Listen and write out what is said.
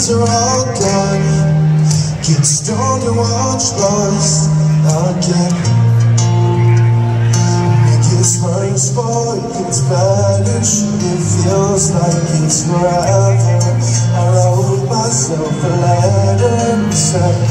friends are all gone. Get stoned and watch lost again. Biggest money sport gets better. It feels like it's forever. I wrote myself a letter and said